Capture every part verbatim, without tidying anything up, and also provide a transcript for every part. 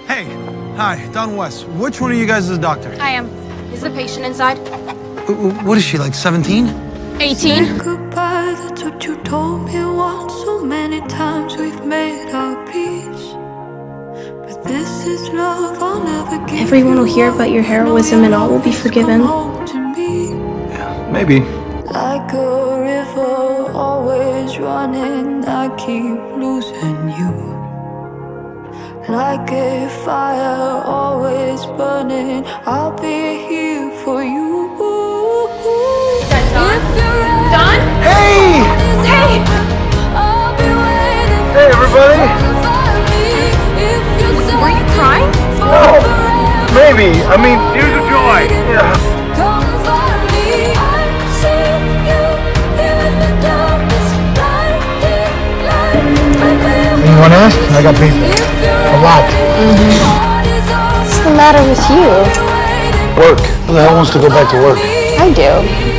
Hey, hi, Don West. Which one of you guys is the doctor? I am. Is the patient inside? What is she, like seventeen? eighteen. Goodbye, that's what you told me once. So many times we've made our peace. But this is love I'll never give. Everyone will hear about your heroism and all will be forgiven. Yeah, maybe. Like a river always running, I keep losing you. Like a fire always burning, I'll be here for you. Don? Don? Hey! Hey! Hey, everybody! Were you crying? No! Maybe. I mean, tears of joy. Yeah. Anyone else? I got beat. A lot. Mm-hmm. What's the matter with you? Work. Who the hell wants to go back to work? I do.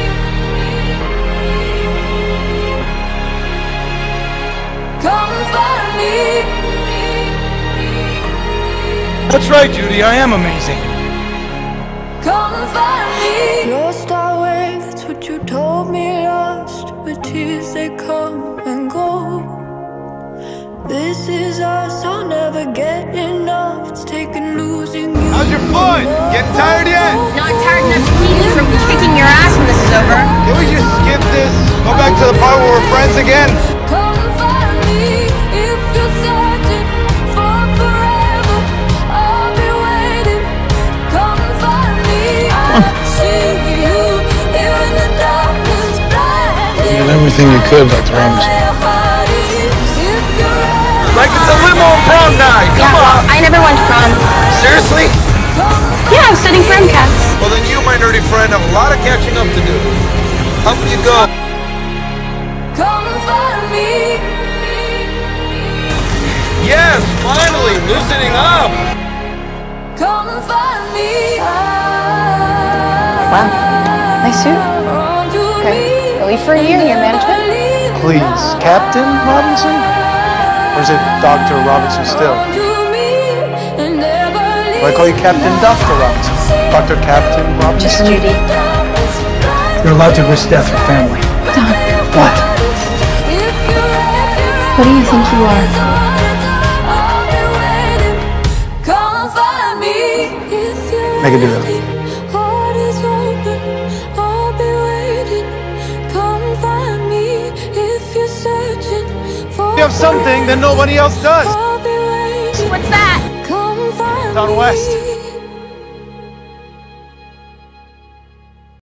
That's right, Judy. I am amazing. Come find me. Lost our way, that's what you told me. Lost, but tears they come and go. This is us, I'll never get enough. It's taken losing you. How's your foot? Getting tired yet? Not tired enough to keep you from kicking your ass when this is over. Can we just skip this? Go back to the part where we're friends again? Come find me if you're searching for forever. I'll be waiting. Come find me. I see you here in the darkness, blinded. You did everything you could, Doctor Robinson. Like it's a limo and prom night. Come Yeah, on. I never went to prom. Seriously? Yeah, I was studying for M CATs. Well, then you, my nerdy friend, have a lot of catching up to do. Up you go. Come find me. Yes, finally, loosening up. Come find me. Wow, nice suit. Okay, at least for a year in your management. Please, Captain Robinson? Or is it Doctor Robinson still? I call you Captain Doctor Robinson. Doctor Captain Robinson? Just Judy. You're allowed to risk death for family. Don. What? What do you think you are? Make a deal. You have something that nobody else does. What's that? Don West.